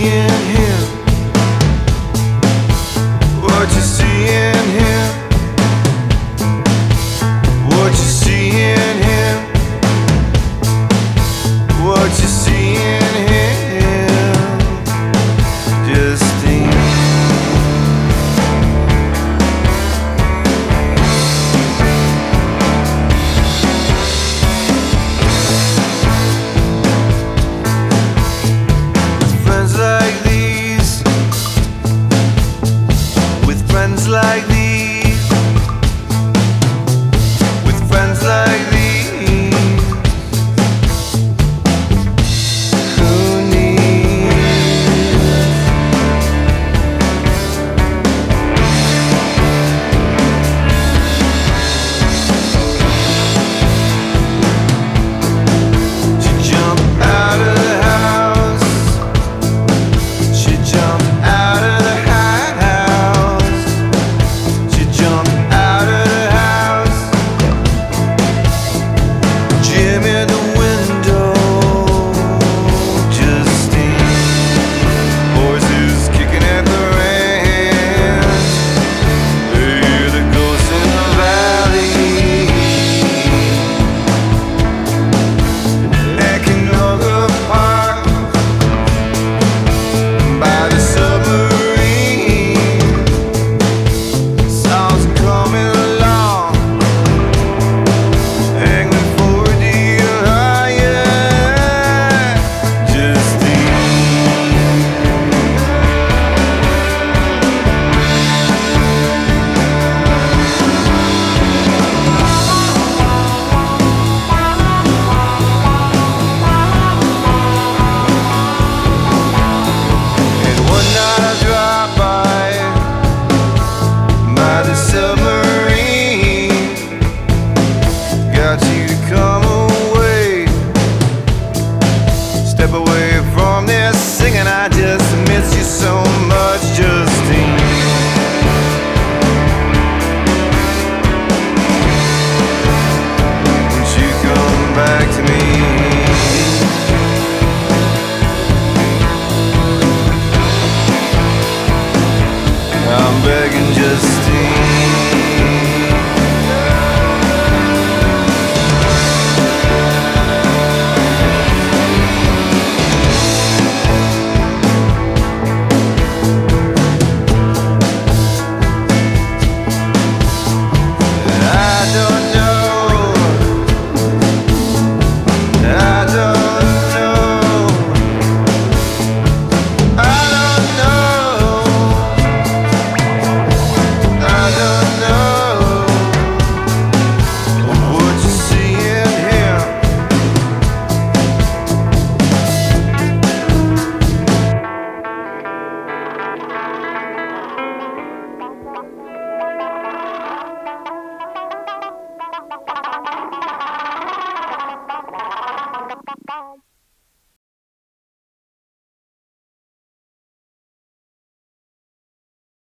in him? What you see in him? What you see in him? What you see in him? Justine. Like these, with friends like these, who needs to jump out of the house? She jumped out of the house. Jump out of the house, Jim in the window, Justine. Horses kicking at the ranch, they hear the ghosts in the valley, echoing of the park by the submarine. Got you to come away, step away from this singing. I just miss you so much, Justine. Won't you come back to me? I'm begging